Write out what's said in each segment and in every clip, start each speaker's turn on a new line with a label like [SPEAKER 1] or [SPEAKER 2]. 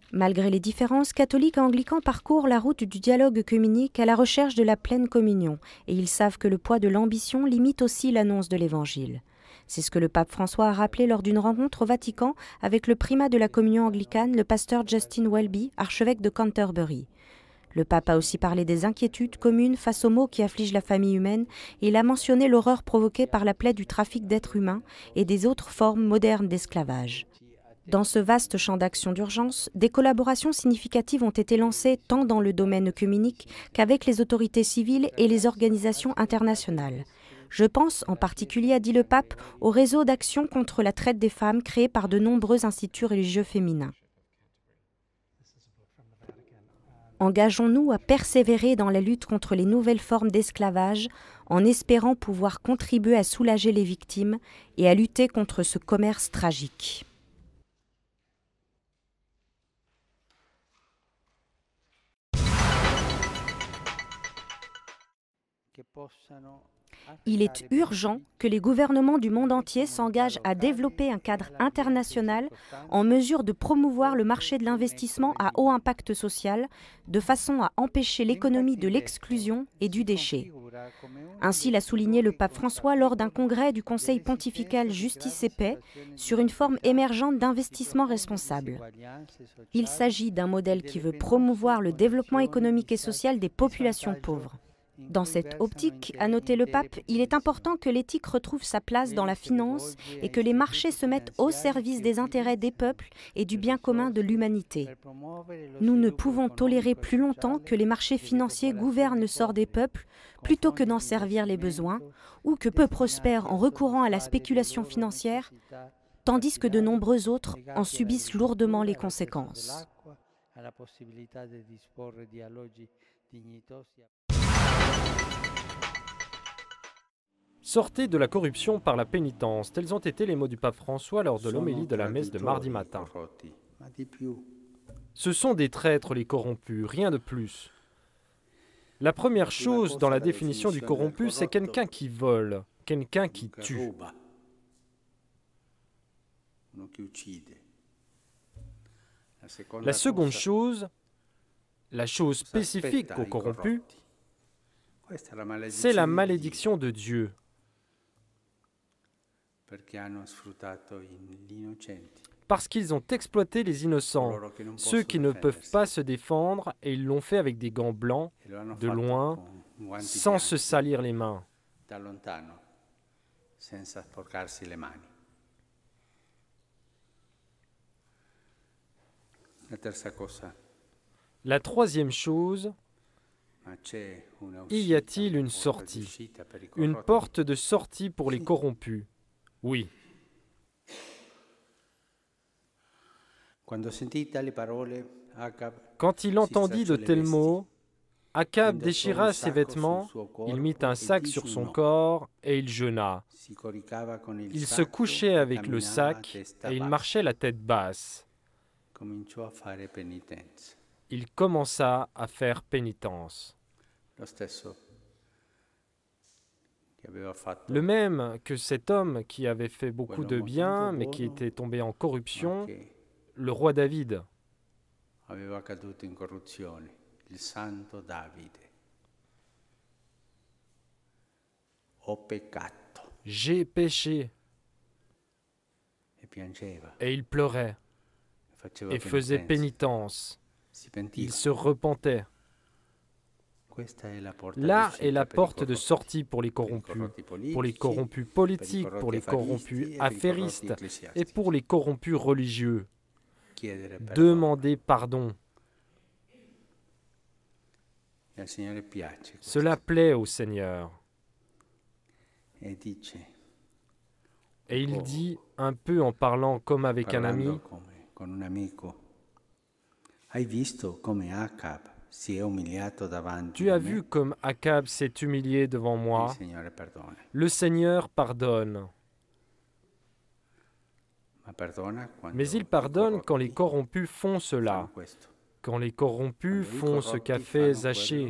[SPEAKER 1] Malgré les différences, catholiques et anglicans parcourent la route du dialogue œcuménique à la recherche de la pleine communion, et ils savent que le poids de l'ambition limite aussi l'annonce de l'Évangile. C'est ce que le pape François a rappelé lors d'une rencontre au Vatican avec le primat de la communion anglicane, le pasteur Justin Welby, archevêque de Canterbury. Le pape a aussi parlé des inquiétudes communes face aux maux qui affligent la famille humaine, et il a mentionné l'horreur provoquée par la plaie du trafic d'êtres humains et des autres formes modernes d'esclavage. Dans ce vaste champ d'action d'urgence, des collaborations significatives ont été lancées tant dans le domaine œcuménique qu'avec les autorités civiles et les organisations internationales. Je pense en particulier, a dit le pape, au réseau d'action contre la traite des femmes créé par de nombreux instituts religieux féminins. Engageons-nous à persévérer dans la lutte contre les nouvelles formes d'esclavage en espérant pouvoir contribuer à soulager les victimes et à lutter contre ce commerce tragique. Il est urgent que les gouvernements du monde entier s'engagent à développer un cadre international en mesure de promouvoir le marché de l'investissement à haut impact social, de façon à empêcher l'économie de l'exclusion et du déchet. Ainsi l'a souligné le pape François lors d'un congrès du Conseil pontifical Justice et Paix sur une forme émergente d'investissement responsable. Il s'agit d'un modèle qui veut promouvoir le développement économique et social des populations pauvres. Dans cette optique, a noté le pape, il est important que l'éthique retrouve sa place dans la finance et que les marchés se mettent au service des intérêts des peuples et du bien commun de l'humanité. Nous ne pouvons tolérer plus longtemps que les marchés financiers gouvernent le sort des peuples plutôt que d'en servir les besoins, ou que peu prospèrent en recourant à la spéculation financière, tandis que de nombreux autres en subissent lourdement les conséquences.
[SPEAKER 2] Sortez de la corruption par la pénitence. Tels ont été les mots du pape François lors de l'homélie de la messe de mardi matin. Ce sont des traîtres, les corrompus, rien de plus. La première chose dans la définition du corrompu, c'est quelqu'un qui vole, quelqu'un qui tue. La seconde chose, la chose spécifique aux corrompus, c'est la malédiction de Dieu. Parce qu'ils ont exploité les innocents, ceux qui ne peuvent pas se défendre, et ils l'ont fait avec des gants blancs, de loin, sans se salir les mains. La troisième chose, y a-t-il une sortie, une porte de sortie pour les corrompus? Oui. Quand il entendit de tels mots, Akab déchira ses vêtements, il mit un sac sur son corps et il jeûna. Il se couchait avec le sac et il marchait la tête basse. Il commença à faire pénitence. Le même que cet homme qui avait fait beaucoup de bien, mais qui était tombé en corruption, le roi David. J'ai péché. Et il pleurait et faisait pénitence. Il se repentait. Là est la porte de sortie pour les corrompus politiques, pour les corrompus affairistes et pour les corrompus religieux. Demandez pardon. Cela plaît au Seigneur. Et il dit, un peu en parlant comme avec un ami, tu as vu comme Akab s'est humilié devant moi. Le Seigneur pardonne. Mais il pardonne quand les corrompus font cela, quand les corrompus font ce qu'a fait Zachée.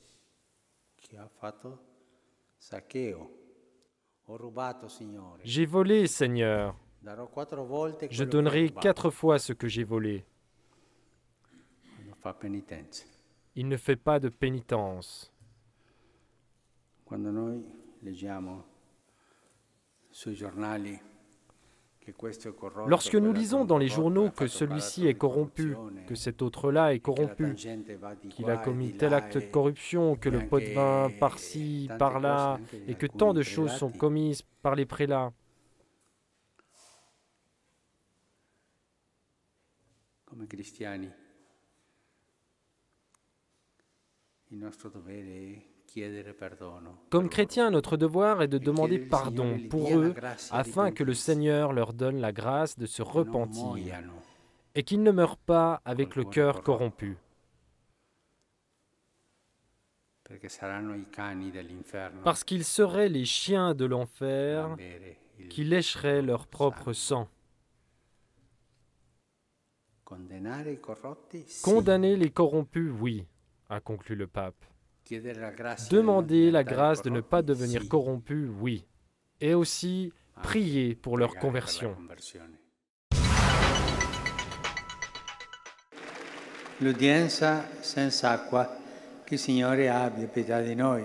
[SPEAKER 2] J'ai volé, Seigneur. Je donnerai 4 fois ce que j'ai volé. Il ne fait pas de pénitence. Lorsque nous lisons dans les journaux que celui-ci est corrompu, que cet autre-là est corrompu, qu'il a commis tel acte de corruption, que le pot de vin par-ci, par-là, et que tant de choses sont commises par les prélats,
[SPEAKER 3] come cristiani, il nostro dovere è chiedere perdono.
[SPEAKER 2] Comme chrétiens, notre devoir est de demander pardon pour eux, afin que le Seigneur leur donne la grâce de se repentir et qu'ils ne meurent pas avec le cœur corrompu. Parce qu'ils seraient les chiens de l'enfer qui lécheraient leur propre sang. Condamner les corrompus, oui, a conclu le pape. Demander la grâce de ne pas devenir corrompus, oui. Et aussi prier pour leur conversion.
[SPEAKER 3] L'udienza senza acqua, che il Signore abbia pietà di noi.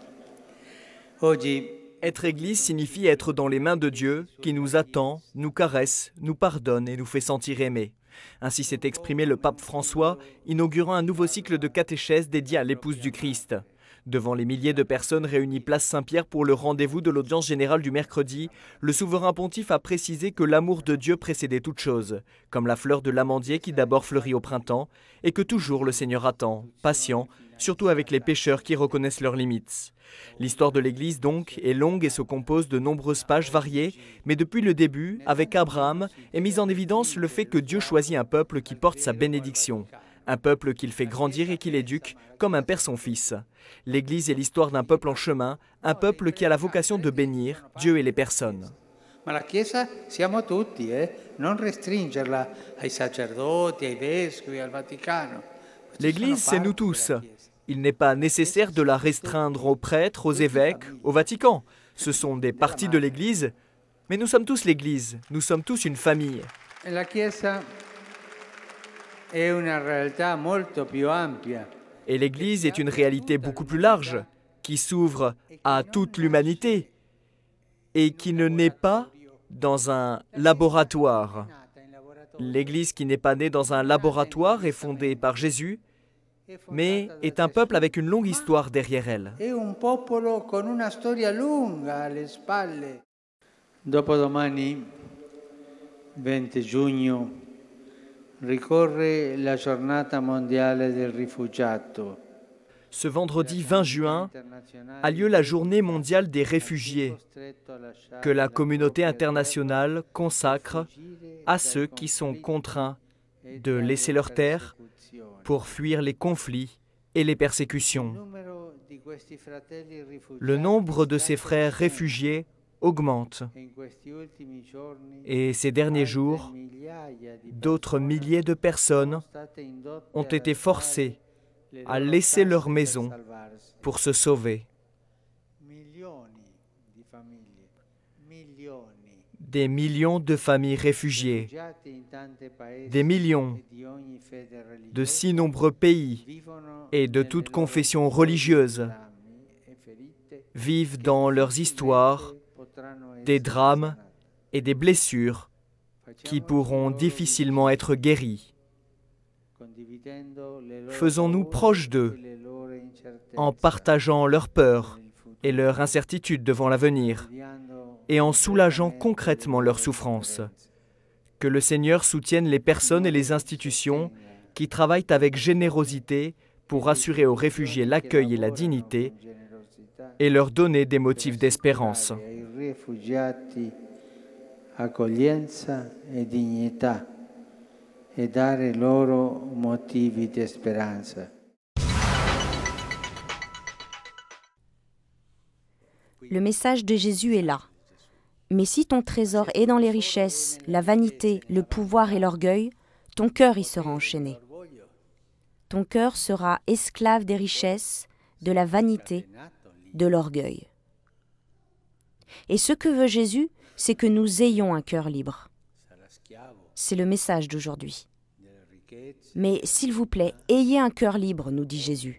[SPEAKER 3] Oggi
[SPEAKER 4] être Église signifie être dans les mains de Dieu qui nous attend, nous caresse, nous pardonne et nous fait sentir aimés. Ainsi s'est exprimé le pape François, inaugurant un nouveau cycle de catéchèse dédié à l'épouse du Christ. Devant les milliers de personnes réunies place Saint-Pierre pour le rendez-vous de l'audience générale du mercredi, le souverain pontife a précisé que l'amour de Dieu précédait toute chose, comme la fleur de l'amandier qui d'abord fleurit au printemps, et que toujours le Seigneur attend, patient, surtout avec les pécheurs qui reconnaissent leurs limites. L'histoire de l'Église, donc, est longue et se compose de nombreuses pages variées, mais depuis le début, avec Abraham, est mis en évidence le fait que Dieu choisit un peuple qui porte sa bénédiction, un peuple qu'il fait grandir et qu'il éduque, comme un père son fils. L'Église est l'histoire d'un peuple en chemin, un peuple qui a la vocation de bénir Dieu et les personnes.
[SPEAKER 3] Ma la Chiesa siamo tutti, non restringerla ai sacerdoti, ai vescovi, al Vaticano.
[SPEAKER 4] L'Église, c'est nous tous. Il n'est pas nécessaire de la restreindre aux prêtres, aux évêques, au Vatican. Ce sont des parties de l'Église, mais nous sommes tous l'Église, nous sommes tous une famille.
[SPEAKER 3] La Chiesa è una realtà molto più ampia.
[SPEAKER 4] Et l'Église est une réalité beaucoup plus large, qui s'ouvre à toute l'humanité et qui ne naît pas dans un laboratoire. L'Église qui n'est pas née dans un laboratoire est fondée par Jésus, mais est un peuple avec une longue histoire derrière elle.
[SPEAKER 3] Dopodomani, 20 giugno, ricorre la giornata mondiale del rifugiato.
[SPEAKER 4] Ce vendredi 20 juin a lieu la Journée mondiale des réfugiés, que la communauté internationale consacre à ceux qui sont contraints de laisser leur terre pour fuir les conflits et les persécutions. Le nombre de ces frères réfugiés augmente. Et ces derniers jours, d'autres milliers de personnes ont été forcées à laisser leur maison pour se sauver. Des millions de familles réfugiées, des millions de si nombreux pays et de toutes confessions religieuses vivent dans leurs histoires des drames et des blessures qui pourront difficilement être guéries. Faisons-nous proches d'eux en partageant leurs peurs et leurs incertitudes devant l'avenir et en soulageant concrètement leurs souffrances. Que le Seigneur soutienne les personnes et les institutions qui travaillent avec générosité pour assurer aux réfugiés l'accueil et la dignité et leur donner des motifs d'espérance.
[SPEAKER 3] Accoglienza e dignità e dare loro motivi di speranza.
[SPEAKER 1] Le message de Jésus est là. Mais si ton trésor est dans les richesses, la vanité, le pouvoir et l'orgueil, ton cœur y sera enchaîné. Ton cœur sera esclave des richesses, de la vanité, de l'orgueil. Et ce que veut Jésus, c'est que nous ayons un cœur libre. C'est le message d'aujourd'hui. Mais s'il vous plaît, ayez un cœur libre, nous dit Jésus.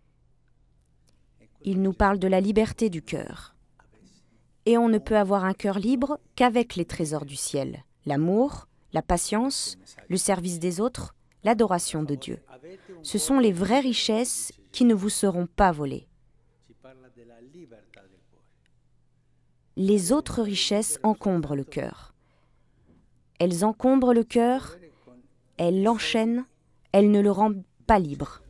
[SPEAKER 1] Il nous parle de la liberté du cœur. Et on ne peut avoir un cœur libre qu'avec les trésors du ciel, l'amour, la patience, le service des autres, l'adoration de Dieu. Ce sont les vraies richesses qui ne vous seront pas volées. Les autres richesses encombrent le cœur. Elles encombrent le cœur, elles l'enchaînent, elles ne le rendent pas libre.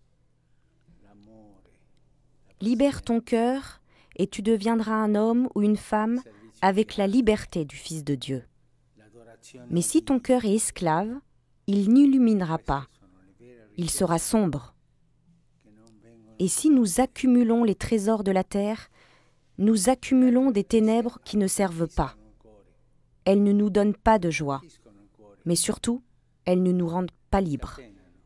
[SPEAKER 1] Libère ton cœur et tu deviendras un homme ou une femme avec la liberté du Fils de Dieu. Mais si ton cœur est esclave, il n'illuminera pas, il sera sombre. Et si nous accumulons les trésors de la terre, nous accumulons des ténèbres qui ne servent pas. Elles ne nous donnent pas de joie, mais surtout, elles ne nous rendent pas libres.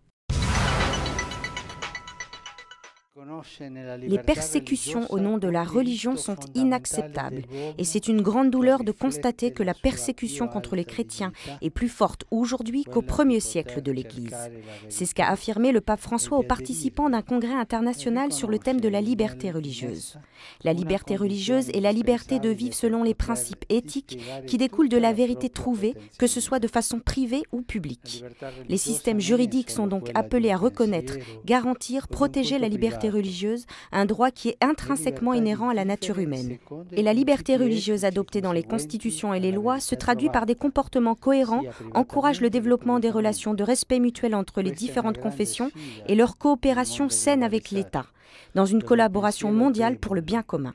[SPEAKER 1] Les persécutions au nom de la religion sont inacceptables et c'est une grande douleur de constater que la persécution contre les chrétiens est plus forte aujourd'hui qu'au 1er siècle de l'Église. C'est ce qu'a affirmé le pape François aux participants d'un congrès international sur le thème de la liberté religieuse. La liberté religieuse est la liberté de vivre selon les principes éthiques qui découlent de la vérité trouvée, que ce soit de façon privée ou publique. Les systèmes juridiques sont donc appelés à reconnaître, garantir, protéger la liberté religieuse, un droit qui est intrinsèquement inhérent à la nature humaine. Et la liberté religieuse adoptée dans les constitutions et les lois se traduit par des comportements cohérents, encourage le développement des relations de respect mutuel entre les différentes confessions et leur coopération saine avec l'État, dans une collaboration mondiale pour le bien commun.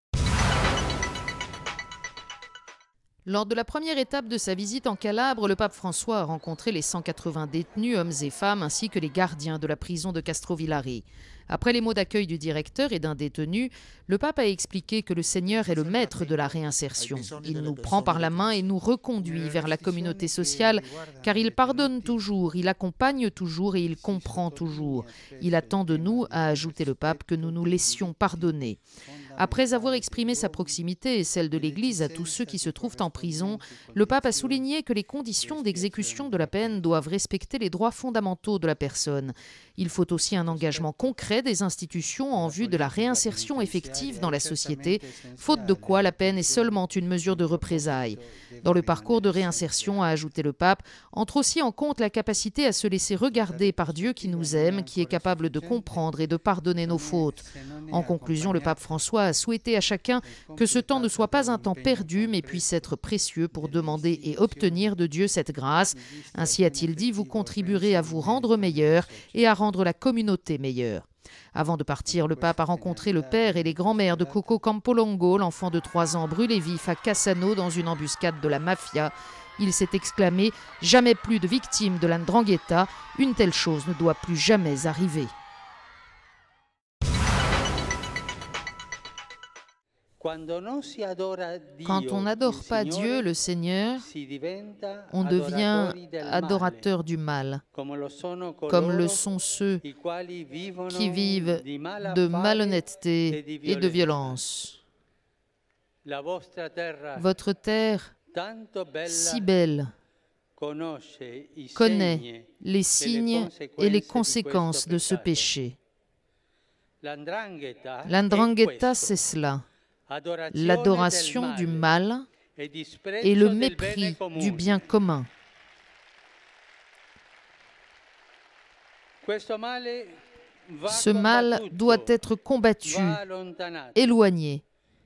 [SPEAKER 5] Lors de la première étape de sa visite en Calabre, le pape François a rencontré les 180 détenus, hommes et femmes, ainsi que les gardiens de la prison de Castrovillari. Après les mots d'accueil du directeur et d'un détenu, le pape a expliqué que le Seigneur est le maître de la réinsertion. Il nous prend par la main et nous reconduit vers la communauté sociale, car il pardonne toujours, il accompagne toujours et il comprend toujours. Il attend de nous, a ajouté le pape, que nous nous laissions pardonner. Après avoir exprimé sa proximité et celle de l'Église à tous ceux qui se trouvent en prison, le pape a souligné que les conditions d'exécution de la peine doivent respecter les droits fondamentaux de la personne. Il faut aussi un engagement concret des institutions en vue de la réinsertion effective dans la société, faute de quoi la peine est seulement une mesure de représailles. Dans le parcours de réinsertion, a ajouté le pape, entre aussi en compte la capacité à se laisser regarder par Dieu qui nous aime, qui est capable de comprendre et de pardonner nos fautes. En conclusion, le pape François a souhaité à chacun que ce temps ne soit pas un temps perdu, mais puisse être précieux pour demander et obtenir de Dieu cette grâce. Ainsi a-t-il dit, vous contribuerez à vous rendre meilleur et à rendre la communauté meilleure. Avant de partir, le pape a rencontré le père et les grands-mères de Coco Campolongo, l'enfant de 3 ans brûlé vif à Cassano dans une embuscade de la mafia. Il s'est exclamé « Jamais plus de victimes de la 'ndrangheta, une telle chose ne doit plus jamais arriver ». Quand on n'adore pas Dieu, le Seigneur, on devient adorateur du mal, comme le sont ceux qui vivent de malhonnêteté et de violence. Votre terre, si belle, connaît les signes et les conséquences de ce péché. L'Ndrangheta, c'est cela. L'adoration du mal et le mépris du bien commun. Ce mal doit être combattu, éloigné.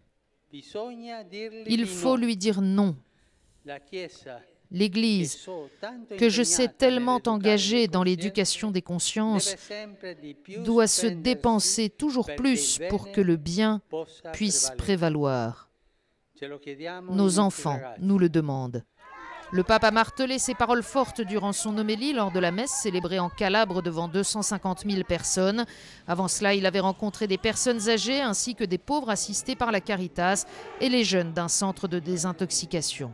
[SPEAKER 5] Il faut lui dire non. L'Église, que je sais tellement engagée dans l'éducation des consciences, doit se dépenser toujours plus pour que le bien puisse prévaloir. Nos enfants nous le demandent. Le pape a martelé ces paroles fortes durant son homélie lors de la messe célébrée en Calabre devant 250 000 personnes. Avant cela, il avait rencontré des personnes âgées ainsi que des pauvres assistés par la Caritas et les jeunes d'un centre de désintoxication.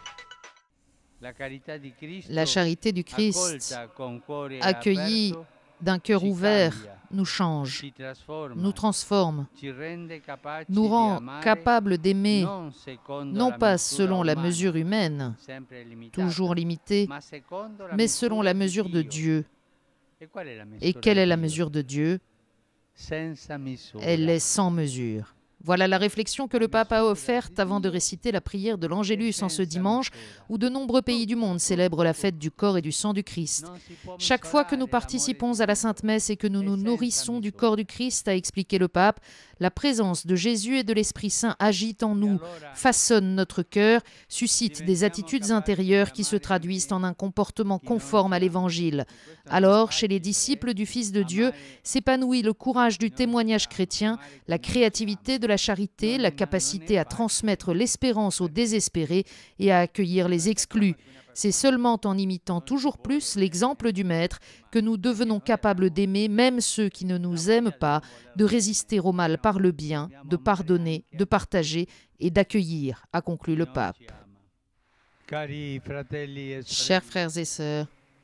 [SPEAKER 5] La charité du Christ, accueillie d'un cœur ouvert nous change, nous transforme, nous rend capables d'aimer, non pas selon la mesure humaine, toujours limitée, mais selon la mesure de Dieu. Et quelle est la mesure de Dieu? Elle est sans mesure. Voilà la réflexion que le pape a offerte avant de réciter la prière de l'Angélus en ce dimanche où de nombreux pays du monde célèbrent la fête du corps et du sang du Christ. Chaque fois que nous participons à la Sainte Messe et que nous nous nourrissons du corps du Christ, a expliqué le pape, la présence de Jésus et de l'Esprit Saint agite en nous, façonne notre cœur, suscite des attitudes intérieures qui se traduisent en un comportement conforme à l'Évangile. Alors, chez les disciples du Fils de Dieu, s'épanouit le courage du témoignage chrétien, la créativité de la charité, la capacité à transmettre l'espérance aux désespérés et à accueillir les exclus. C'est seulement en imitant toujours plus l'exemple du Maître que nous devenons capables d'aimer même ceux qui ne nous aiment pas, de résister au mal par le bien, de pardonner, de partager et d'accueillir, a conclu le pape. Chers frères et sœurs,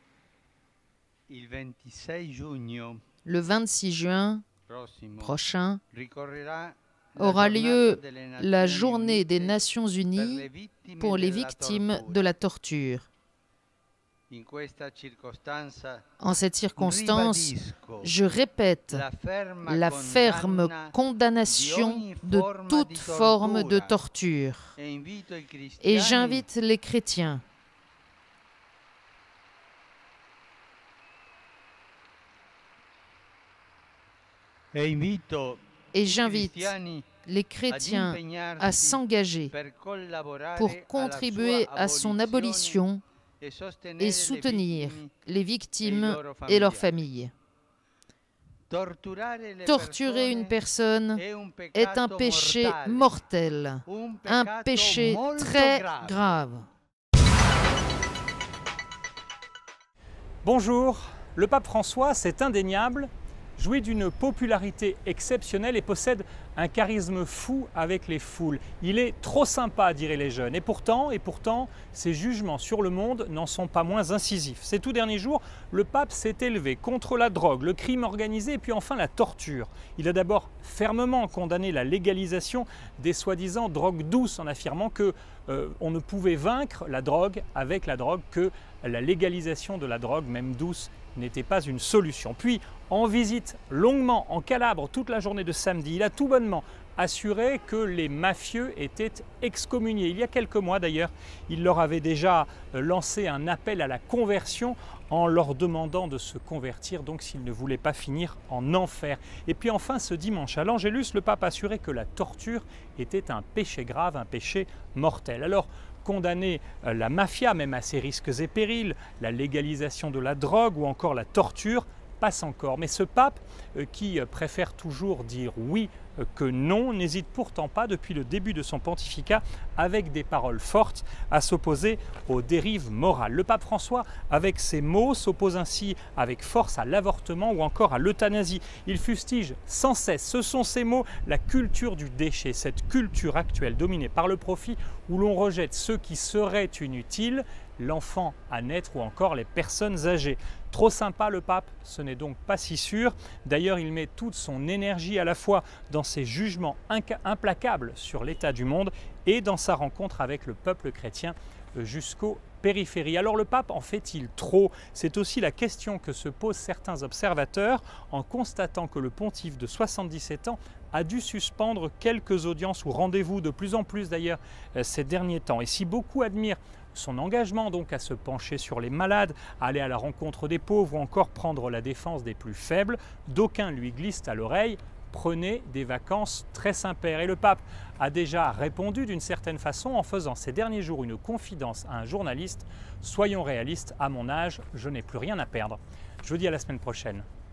[SPEAKER 5] le 26 juin prochain aura lieu la journée des Nations Unies pour les victimes de la torture. En cette circonstance, je répète la ferme condamnation de toute forme de torture. Et j'invite les chrétiens à s'engager pour contribuer à son abolition et soutenir les victimes et leurs familles. Torturer une personne est un péché mortel, un péché très grave.
[SPEAKER 6] Bonjour, le pape François, c'est indéniable, jouit d'une popularité exceptionnelle et possède un charisme fou avec les foules. Il est trop sympa, diraient les jeunes. Et pourtant, ses jugements sur le monde n'en sont pas moins incisifs. Ces tout derniers jours, le pape s'est élevé contre la drogue, le crime organisé et puis enfin la torture. Il a d'abord fermement condamné la légalisation des soi-disant drogues douces en affirmant que on ne pouvait vaincre la drogue avec la drogue, que la légalisation de la drogue, même douce, n'était pas une solution. Puis, en visite longuement en Calabre toute la journée de samedi, il a tout bonnement assuré que les mafieux étaient excommuniés. Il y a quelques mois d'ailleurs, il leur avait déjà lancé un appel à la conversion en leur demandant de se convertir, donc s'ils ne voulaient pas finir en enfer. Et puis enfin, ce dimanche, à l'Angélus, le pape assurait que la torture était un péché grave, un péché mortel. Alors, condamner la mafia, même à ses risques et périls, la légalisation de la drogue ou encore la torture, passe encore. Mais ce pape, qui préfère toujours dire oui que non, n'hésite pourtant pas depuis le début de son pontificat, avec des paroles fortes, à s'opposer aux dérives morales. Le pape François, avec ses mots, s'oppose ainsi avec force à l'avortement ou encore à l'euthanasie. Il fustige sans cesse, ce sont ses mots, la culture du déchet, cette culture actuelle dominée par le profit où l'on rejette ceux qui seraient inutiles, l'enfant à naître ou encore les personnes âgées. Trop sympa le pape, ce n'est donc pas si sûr. D'ailleurs, il met toute son énergie à la fois dans ses jugements implacables sur l'état du monde et dans sa rencontre avec le peuple chrétien jusqu'aux périphéries. Alors le pape en fait-il trop? C'est aussi la question que se posent certains observateurs en constatant que le pontife de 77 ans a dû suspendre quelques audiences ou rendez-vous, de plus en plus d'ailleurs ces derniers temps. Et si beaucoup admirent son engagement donc à se pencher sur les malades, à aller à la rencontre des pauvres ou encore prendre la défense des plus faibles, d'aucuns lui glissent à l'oreille: prenez des vacances très Saint-Père. Et le pape a déjà répondu d'une certaine façon en faisant ces derniers jours une confidence à un journaliste: soyons réalistes, à mon âge, je n'ai plus rien à perdre. Je vous dis à la semaine prochaine.